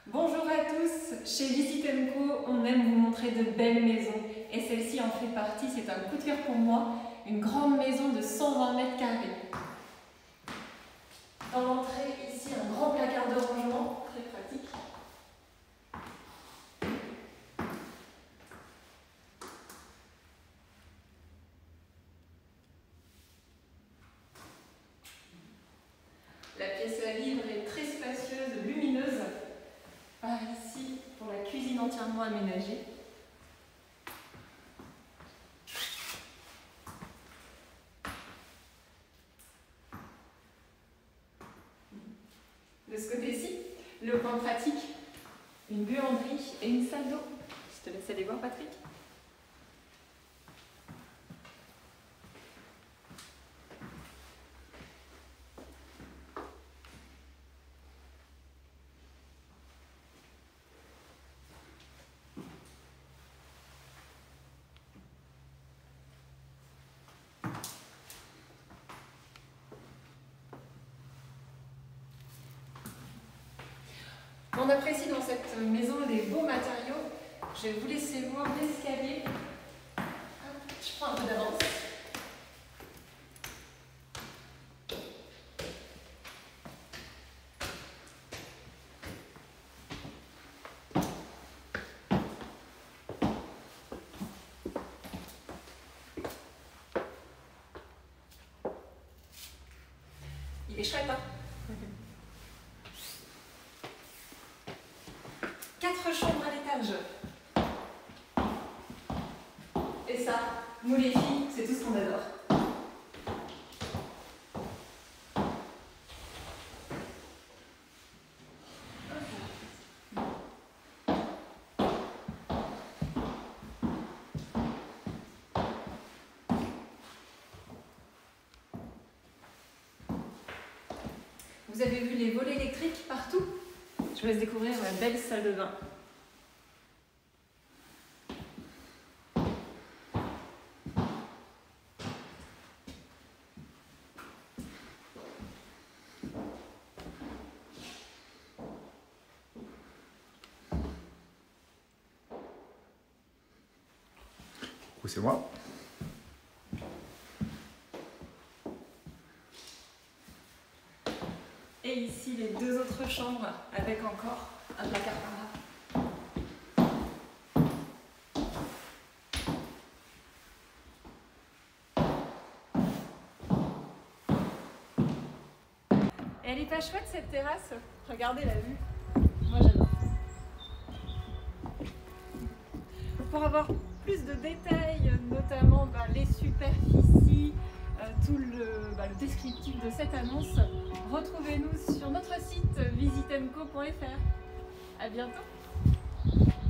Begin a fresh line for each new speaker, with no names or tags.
Bonjour à tous, chez Visite & Co, on aime vous montrer de belles maisons et celle-ci en fait partie, c'est un coup de cœur pour moi, une grande maison de 120 mètres carrés. Dans l'entrée, ici un grand placard de rangement, très pratique. La pièce à vivre est très spacieuse, lumineuse. Par ici, pour la cuisine entièrement aménagée. De ce côté-ci, le point pratique, une buanderie et une salle d'eau. Je te laisse aller voir, Patrick. On apprécie dans cette maison les beaux matériaux. Je vais vous laisser voir l'escalier. Je prends un peu d'avance. Il est chouette, hein? 4 chambres à l'étage. Et ça, nous les filles, c'est tout ce qu'on adore. Vous avez vu les volets électriques partout? Je vous laisse découvrir la belle salle de bain.
C'est moi.
Et ici les 2 autres chambres avec encore un placard par là. Et elle est pas chouette cette terrasse? Regardez la vue. Moi j'adore. Pour avoir plus de détails, notamment les superficies, tout le descriptif de cette annonce, retrouvez-nous sur notre site visitenco.fr. À bientôt!